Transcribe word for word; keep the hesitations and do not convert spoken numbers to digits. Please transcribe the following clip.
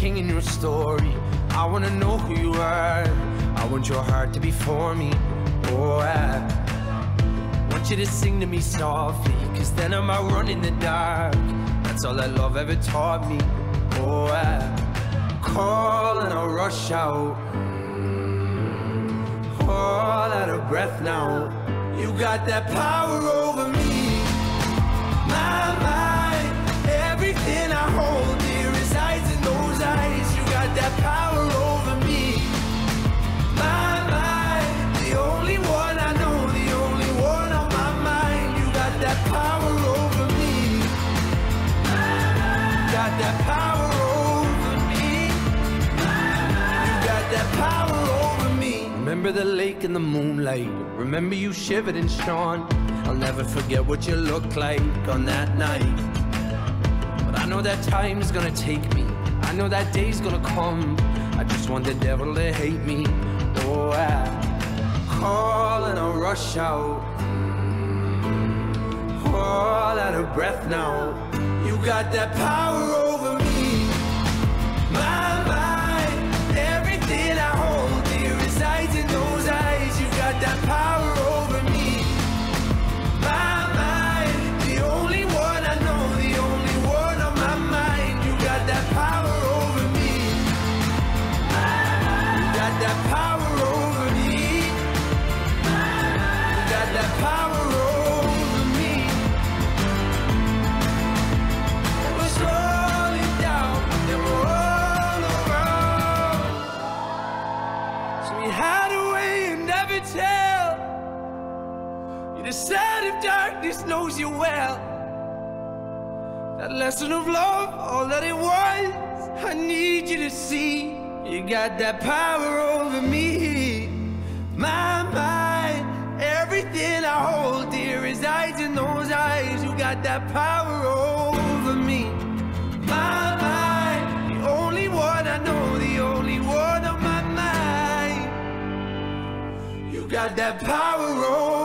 king in your story. I wanna know who you are. I want your heart to be for me. Oh, I want you to sing to me softly, cause then I might run in the dark. That's all that love ever taught me. Oh, I call and I'll rush out, all out of breath now. You got that power over me. My mind, everything I hold dear resides in those eyes. You got that power over me. My mind, the only one I know, the only one on my mind. You got that power over me. You got that power over me. You got that power over me. Remember the lake in the moonlight. Remember you shivered and shone. I'll never forget what you looked like on that night. But I know that time's gonna take me. I know that day's gonna come. I just want the devil to hate me. Oh, I call and I'll rush out, all out of breath now. You got that power over me. My mind, everything I hold dear resides in those eyes. You got that power over me. My mind, the only one I know, the only one on my mind. You got that power over me. You got that power over me. You got that power over me. We're slowly down and we're all around. So we hide away and never tell. The side of darkness knows you well. That lesson of love, all that it was, I need you to see. You got that power over me. My mind, everything I hold dear resides in those eyes. You got that power over me. My mind, the only one I know, the only one on my mind. You got that power over me.